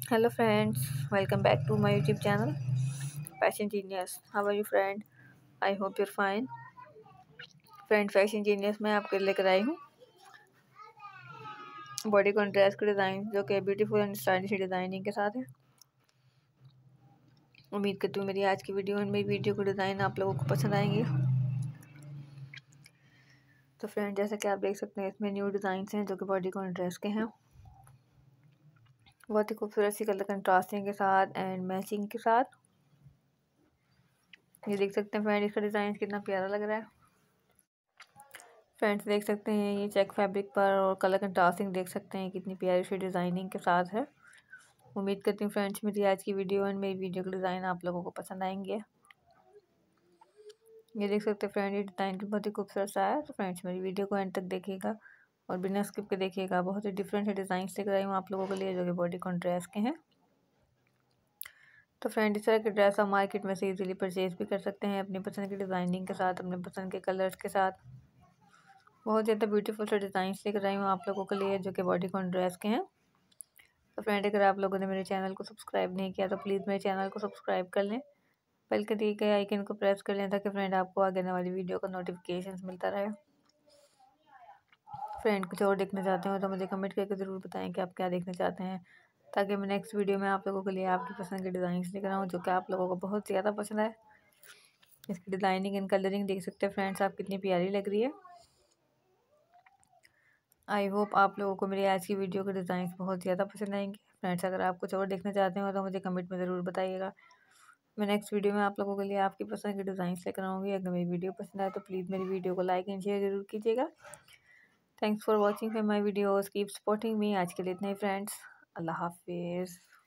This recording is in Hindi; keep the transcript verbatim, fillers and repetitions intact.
Hello friends, welcome back to my YouTube channel Fashion Genius. How are you friend? I hope you're fine. Friend fashion genius में आपके लेकर आई हूँ बॉडी कॉन्ट्रास्ट के डिज़ाइन जो कि ब्यूटीफुल एंड स्टाइलिश डिज़ाइनिंग के साथ है। उम्मीद करती हूँ मेरी आज की वीडियो और मेरी वीडियो के डिज़ाइन आप लोगों को पसंद आएंगे। तो फ्रेंड जैसा कि आप देख सकते हैं इसमें न्यू डिज़ाइन हैं जो कि बॉडी कॉन्ट्रास्ट के हैं, बहुत ही खूबसूरत सी कलर कंट्रास्टिंग के साथ एंड मैचिंग के साथ। ये देख सकते हैं फ्रेंड इसका डिज़ाइन कितना प्यारा लग रहा है। फ्रेंड्स देख सकते हैं ये चेक फैब्रिक पर और कलर कंट्रास्टिंग देख सकते हैं कितनी प्यारी सी डिज़ाइनिंग के साथ है। उम्मीद करती हूँ फ्रेंड्स मेरी आज की वीडियो एंड मेरी वीडियो के डिज़ाइन आप लोगों को पसंद आएंगे। ये देख सकते हैं फ्रेंड ये डिज़ाइन भी बहुत ही खूबसूरत सा है। तो फ्रेंड्स मेरी वीडियो को एंड तक देखिएगा और बिना स्किप के देखिएगा। बहुत ही डिफरेंट है डिज़ाइन लेकर आई हूँ आप लोगों के लिए जो कि बॉडी कॉन्ट्रास्ट के हैं। तो फ्रेंड इस तरह के ड्रेस आप मार्केट में से इजीली परचेज भी कर सकते हैं अपनी पसंद की डिज़ाइनिंग के साथ, अपने पसंद के कलर्स के साथ। बहुत ज़्यादा ब्यूटीफुल से डिज़ाइन लेकर आई हूँ आप लोगों के लिए जो कि बॉडी कॉन्ट्रास्ट के हैं। तो फ्रेंड अगर आप लोगों ने मेरे चैनल को सब्सक्राइब नहीं किया तो प्लीज़ मेरे चैनल को सब्सक्राइब कर लें, बेल के दिए गए आइकन को प्रेस कर लें ताकि फ्रेंड आपको आगे आने वाली वीडियो का नोटिफिकेशन मिलता रहे। फ्रेंड कुछ और देखना चाहते हो तो मुझे कमेंट करके ज़रूर बताएं कि आप क्या देखना चाहते हैं, ताकि मैं नेक्स्ट वीडियो में आप लोगों के लिए आपकी पसंद के डिज़ाइन लेकर आऊँ जो कि आप लोगों को बहुत ज़्यादा पसंद है। इसकी डिज़ाइनिंग एंड कलरिंग देख सकते हैं फ्रेंड्स आप कितनी प्यारी लग रही है। आई होप आप लोगों को मेरी आज की वीडियो के डिज़ाइन बहुत ज़्यादा पसंद आएंगे। फ्रेंड्स अगर आप कुछ और देखना चाहते हो तो मुझे कमेंट में ज़रूर बताइएगा। मैं नेक्स्ट वीडियो में आप लोगों के लिए आपकी पसंद के डिज़ाइन लेकर आऊँगी। अगर मेरी वीडियो पसंद आए तो प्लीज़ मेरी वीडियो को लाइक एंड शेयर ज़रूर कीजिएगा। Thanks for watching my videos, keep supporting me. आज के लिए इतना ही फ्रेंड्स, अल्लाह हाफिज़।